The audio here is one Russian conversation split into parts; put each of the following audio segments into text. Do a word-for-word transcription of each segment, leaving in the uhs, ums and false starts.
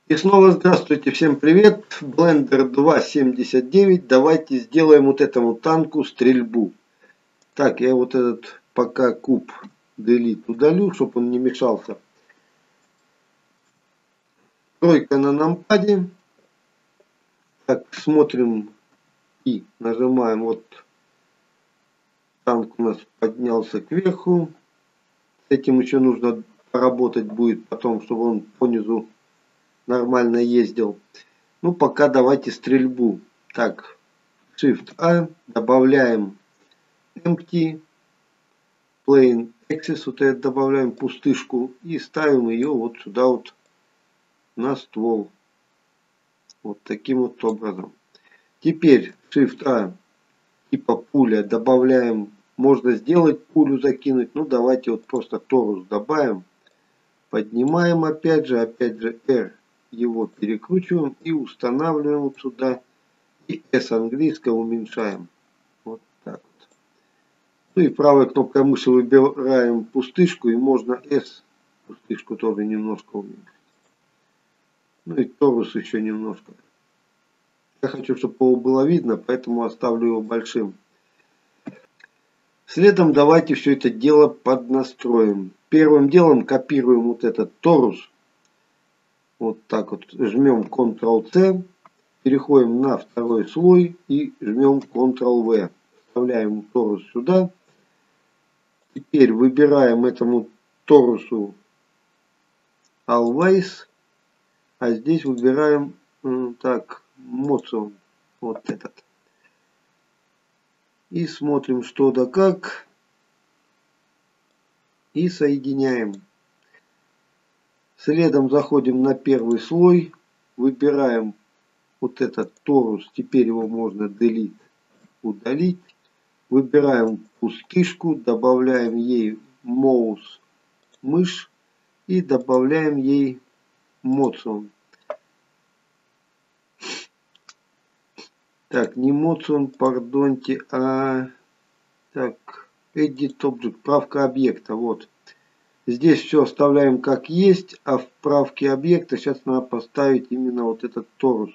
И снова здравствуйте, всем привет. Blender два семьдесят девять. Давайте сделаем вот этому танку стрельбу. Так, я вот этот пока куб Delete удалю, чтобы он не мешался. Тройка на нампаде. Так, смотрим и нажимаем. Вот танк у нас поднялся кверху. С этим еще нужно поработать будет потом, чтобы он понизу нормально ездил. Ну, пока давайте стрельбу. Так, Shift-A, добавляем Empty, Plain Access, вот это добавляем пустышку и ставим ее вот сюда вот на ствол. Вот таким вот образом. Теперь Shift-A, типа пуля, добавляем, можно сделать пулю закинуть, ну давайте вот просто торус добавим. Поднимаем опять же, опять же R его перекручиваем и устанавливаем вот сюда. И S английское уменьшаем. Вот так вот. Ну и правой кнопкой мыши выбираем пустышку. И можно S пустышку тоже немножко уменьшить. Ну и торус еще немножко. Я хочу, чтобы его было видно, поэтому оставлю его большим. Следом давайте все это дело поднастроим. Первым делом копируем вот этот торус. Вот так вот. Жмем контрол-C. Переходим на второй слой и жмем контрол-V. Вставляем торус сюда. Теперь выбираем этому торусу Always. А здесь выбираем так, Motion. Вот этот. И смотрим что да как. И соединяем. Следом заходим на первый слой. Выбираем вот этот торус. Теперь его можно Delete удалить. Выбираем пустышку. Добавляем ей Mouse мышь. И добавляем ей Motion. Так, не Motion, пардоньте, а так, Edit Object, правка объекта, вот. Здесь все оставляем как есть, а в правке объекта сейчас надо поставить именно вот этот торус.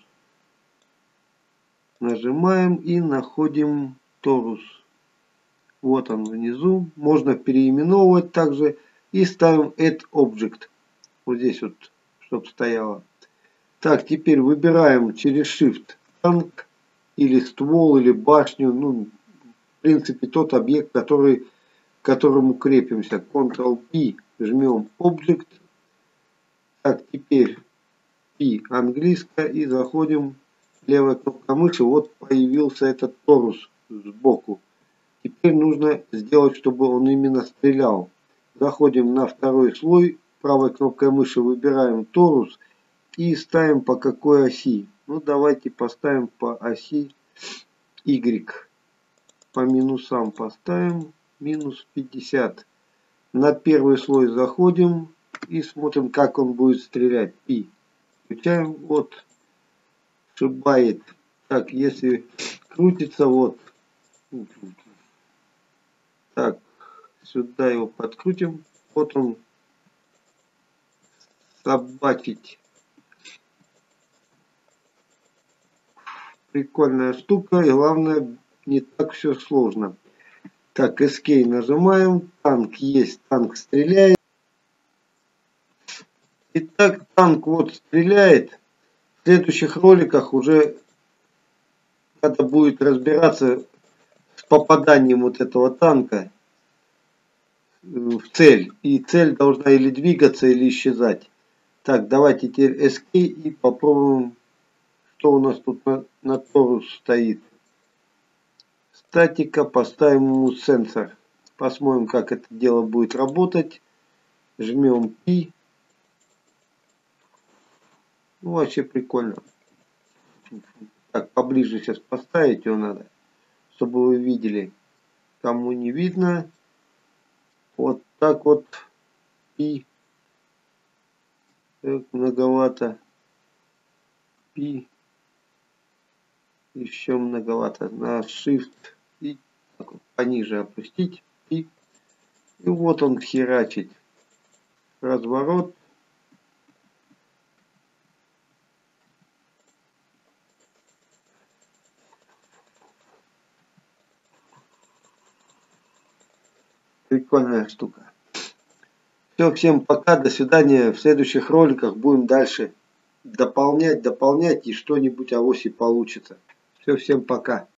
Нажимаем и находим торус. Вот он внизу. Можно переименовывать также. И ставим Add Object. Вот здесь вот, чтобы стояло. Так, теперь выбираем через Shift танк. Или ствол, или башню. Ну, в принципе, тот объект, который, к которому крепимся. контрол-P, жмем Object. Так, теперь P английское. И заходим. Левая кнопка мыши. Вот появился этот торус сбоку. Теперь нужно сделать, чтобы он именно стрелял. Заходим на второй слой. Правой кнопкой мыши выбираем торус. И ставим по какой оси. Ну, давайте поставим по оси Y. По минусам поставим. Минус пятьдесят. На первый слой заходим. И смотрим, как он будет стрелять. Пи. Включаем. Вот. Шибает. Так, если крутится, вот. Так. Сюда его подкрутим. Вот он. Собачить. Прикольная штука. И главное, не так все сложно. Так, Escape нажимаем. Танк есть. Танк стреляет. Итак, танк вот стреляет. В следующих роликах уже надо будет разбираться с попаданием вот этого танка в цель. И цель должна или двигаться, или исчезать. Так, давайте теперь Escape и попробуем, что у нас тут на, на торус стоит. Статика, поставим ему сенсор. Посмотрим, как это дело будет работать. Жмем P. Ну, вообще прикольно. Так, поближе сейчас поставить его надо, чтобы вы видели. Кому не видно. Вот так вот. P. Так, многовато. P. Еще многовато. На Shift. И так вот, пониже опустить. P. И вот он херачит. Разворот. Прикольная штука. Все, всем пока, до свидания. В следующих роликах будем дальше дополнять, дополнять и что-нибудь авось и получится. Все, всем пока.